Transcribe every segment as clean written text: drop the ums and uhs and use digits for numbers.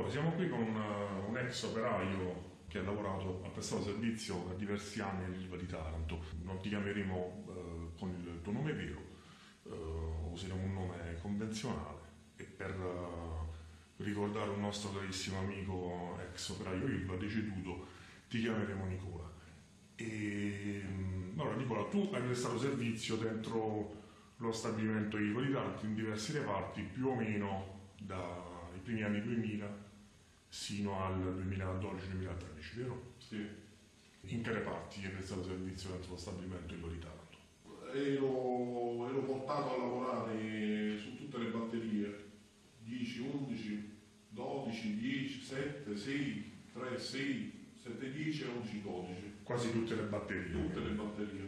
Allora, siamo qui con un ex operaio che ha lavorato, ha prestato servizio per diversi anni all'Ilva di Taranto. Non ti chiameremo con il tuo nome vero, useremo un nome convenzionale e per ricordare un nostro carissimo amico ex operaio Ilva deceduto ti chiameremo Nicola. Allora Nicola, tu hai prestato servizio dentro lo stabilimento Ilva di Taranto in diversi reparti più o meno dai primi anni 2000 sino al 2012-2013, vero? Sì. In che reparti hai prestato servizio dentro lo stabilimento Ilva di Taranto? Ero portato a lavorare su tutte le batterie, 10, 11, 12, 10, 7, 6, 3, 6, 7, 10 e 11, 12. Quasi tutte le batterie? Tutte le batterie.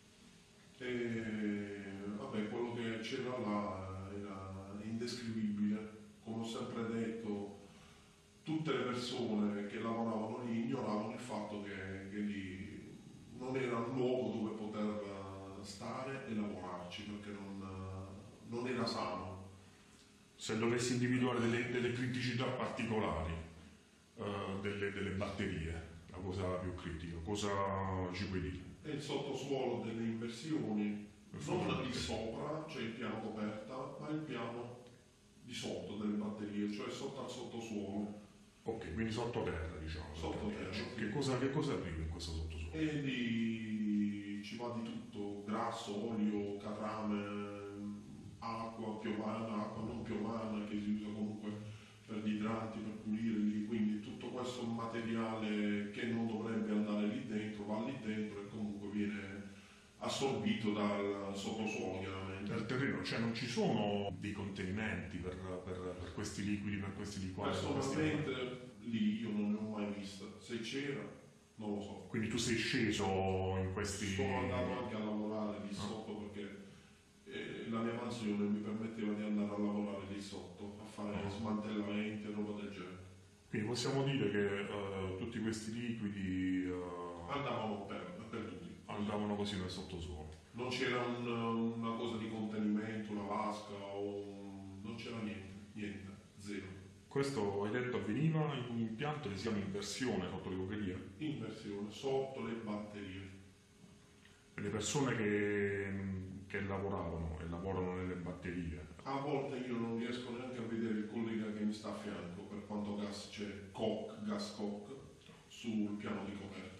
E vabbè, quello che c'era là era indescrivibile. Come ho sempre detto, tutte le persone che lavoravano lì ignoravano il fatto che lì non era un luogo dove poter stare e lavorarci, perché non era sano. Se dovessi individuare delle criticità particolari delle batterie, la cosa più critica, cosa ci puoi dire? È il sottosuolo delle inversioni, non di sopra, cioè il piano coperta, ma il piano di sotto delle batterie, cioè sotto al sottosuolo. Ok, quindi sottoterra, diciamo. Sottoterra, sì. Che cosa arriva in questo sottosuolo? E lì ci va di tutto, grasso, olio, catrame, acqua piovana, acqua non piovana che si usa comunque per gli idranti, per pulire lì, quindi tutto questo materiale che non dovrebbe andare lì dentro, va lì dentro e comunque viene assorbito dal sottosuolo chiaramente. Dal terreno, cioè non ci sono dei contenimenti per questi liquidi, per questi liquori? Personalmente lì io non ne ho mai vista, se c'era non lo so. Quindi tu sei sceso in questi... Sono andato anche a lavorare lì sotto perché la mia mansione mi permetteva di andare a lavorare lì sotto, a fare smantellamenti e roba del genere. Quindi possiamo dire che tutti questi liquidi andavano perduti. Andavano così nel sottosuolo. Non c'era una cosa di contenimento, una vasca, non c'era niente, zero. Questo, hai detto, avveniva in un impianto che si chiama inversione sotto le cokerie? Inversione, sotto le batterie. Le persone che lavoravano e lavorano nelle batterie? A volte io non riesco neanche a vedere il collega che mi sta a fianco, per quanto gas c'è, gas cock, sul piano di coperta.